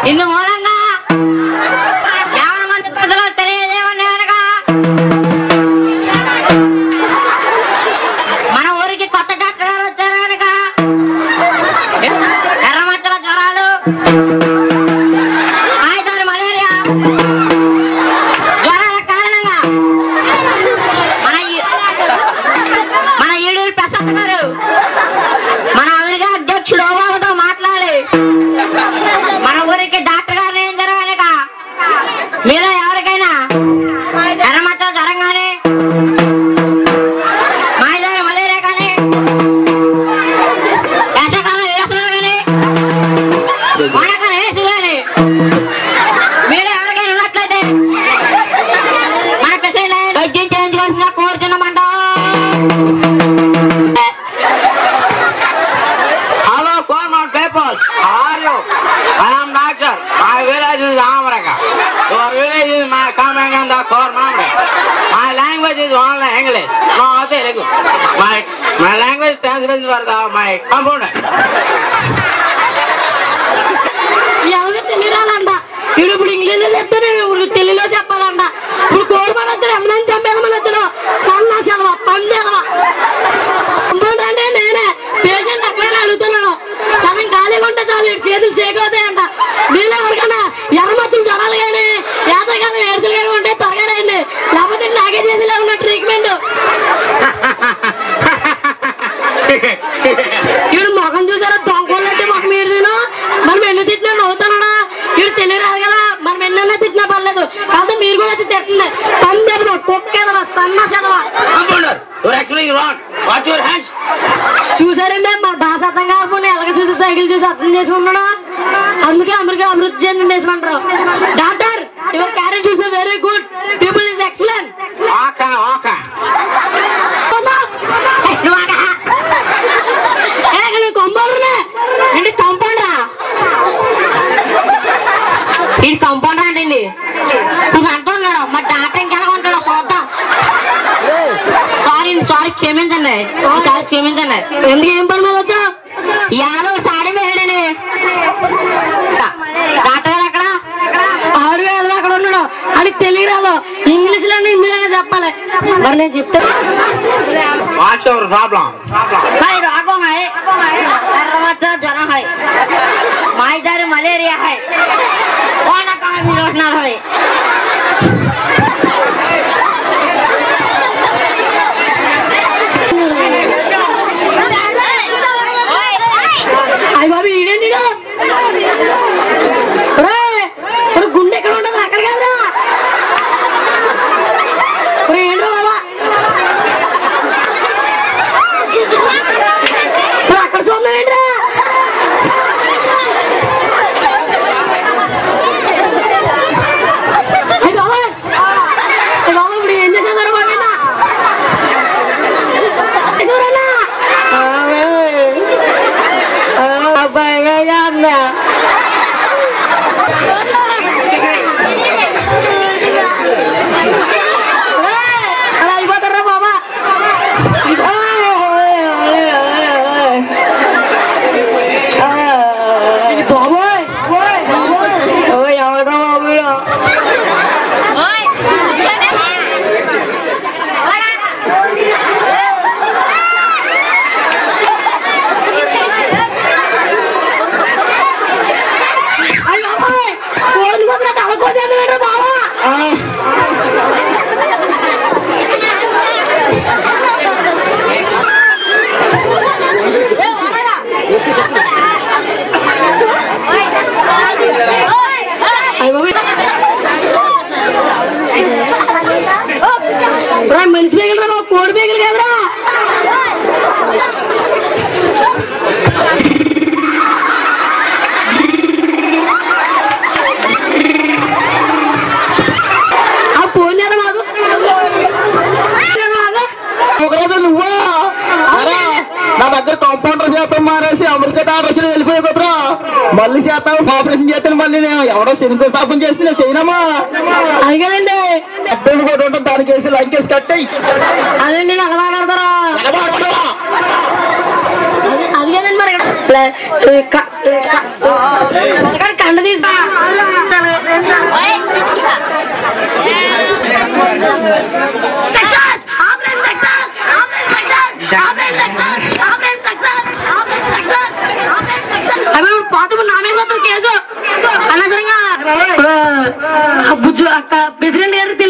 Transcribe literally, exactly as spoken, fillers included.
ఇందు మూలంగా యాభై మంది ప్రజలు తెలియజేయమని కనుక మన ఊరికి కొత్త డాక్టర్ గారు వచ్చారు కనుక ఎర్రమచ్చల జ్వరాలు, మాయదారి మలేరియా జ్వరాల కారణంగా మన మన ఈడూరు ప్రసాద్ గారు మన అమెరికా అధ్యక్షుడు ఓబామాతో మాట్లాడి మన ఊరికి డాక్టర్ గారిని ఏం జరగనక మీలో ఎవరికైనా ఎర్రమచ్చల జ్వరం కానీ మాయదారి మలేరియా కానీ వేసవకాలం వేసలు కానీ వానకాలం వేసులు కానీ మీలో ఎవరికైనా ఉన్నట్లయితే మన పేషెంట్ వైద్యం చేయించుకోవాల్సిందిగా కోరుతున్నామంట. Hello, Cormont papers. How are you? I am doctor. My village is America. Your village is my coming on the Cormont. My language is only English. No other language. My my language translation for the my computer. ఎవరు తెలియరాలంట. ఇప్పుడు ఇప్పుడు ఇంగ్లీష్లో చెప్తే నేను ఇప్పుడు తెలుగులో చెప్పాలంట. ఇప్పుడు కోరుమని వచ్చాడు, ఎంతమంది చంపేదమని వచ్చాడు, సన్నా చదవా పందేదవా కంపౌండర్ అంటే నేనే. పేషెంట్ అక్కడైనా అడుగుతున్నాడు, సమయం ఖాళీగా ఉంటే చాలు చేతులు చేకవుతాయంట. మీలో ఎవరికైనా ఎర్రమచ్చలు జ్వరాలు కానీ యాసకాలం ఏడుతులు కానీ ఉంటే త్వరగా రండి, లేకపోతే నాకే చేతిలో ఉన్న ట్రీట్మెంట్. ఇప్పుడు మొఖం చూసారా దొంగలు అంటే మొఖం మీరు నేను మనం ఎన్ని తిట్టినా నవ్వుతున్నాడా. ఇప్పుడు తెలియరాదు కదా, మనం ఎన్నెన్నా తిట్టినా పర్లేదు, కాదు మీరు కూడా వచ్చి తిట్టండి. పందేదవా కుక్కేదవా సన్నా సెదవా. Computer, you are explaining wrong. What your hands? చూసారండి మన భాష అర్థం కాకపోతే ఎలాగ చూసి సైకిల్ చూసి అర్థం చేసి ఉన్నాడా. అందుకే అమెరికా అభివృద్ధి చెందిన దేశం అంటారు. Doctor your character is very good, people is excellent. Okay, okay. కంపౌండర్నే ఏంటి కంపౌండరా ఇది కంపౌండర్ అండి. నువ్వు అంటున్నాడు మరి డాక్టర్ ఇంకెలా ఉంటాడో చూద్దాం. సారీ సారీ క్షమించండి, సారీ క్షమించండి. ఎందుకు ఏం పని మీద వచ్చా? ఇవాళ సాడీ వేయడని డాక్టర్ గారు అక్కడ ఆవిడ గారు అక్కడ ఉన్నాడు, అది తెలియరాదు. ఇంగ్లీష్ లోనే హిందీలోనే చెప్పాలి. మరి నేను చెప్తాను. What's your problem? भाई रोगों है, एर्रमच्चल ज्वरम है, मायदारी मलेरिया है, वानाकाలం విరోచనాలు है. అయ్య బాబు ఈడేంటి గుండె ఎక్కడ ఉంటుంది అక్కడ కాదురా. ఏంట్రా బాబా అక్కడ చూద్దాం ఏంట్రా. బాబా ఇప్పుడు ఏం చేసేదారు బాబేనా అబ్బాయిగా అన్నా అలా అయిపోతారా బాబా. బాబోయ్ ఎవడో బాబులో తలకోసేది ఏంట్రా బాబా. మనిషి పేగలరా బాబు, కోడి పేగలు కదరా. ఆ ఫోన్ చేద్దాం మాకు నువ్వా నా దగ్గర కంపౌండర్ చేస్తాం మానేసి అమెరికా డాక్టర్ వెళ్ళిపోయే కుదరా. మళ్ళీ చేస్తావు ఆపరేషన్ చేస్తాను. మళ్ళీ నేను ఎవడో శంకుస్థాపన చేస్తే నేను చేయనమ్మా. అది కదండి అద్దెలు కూడా ఉంటాం, దానికి వేసి లంకేసి కట్టాయి. అదే నేను అలవాడతారా అది కదండి మరి ఎండ తీసుకో success operation success operation success operation success operation success operation success అవి పాతము నా మీద కేసు అనవసరంగా బుజ్జు అక్క ప్రెసిడెంట్ గారు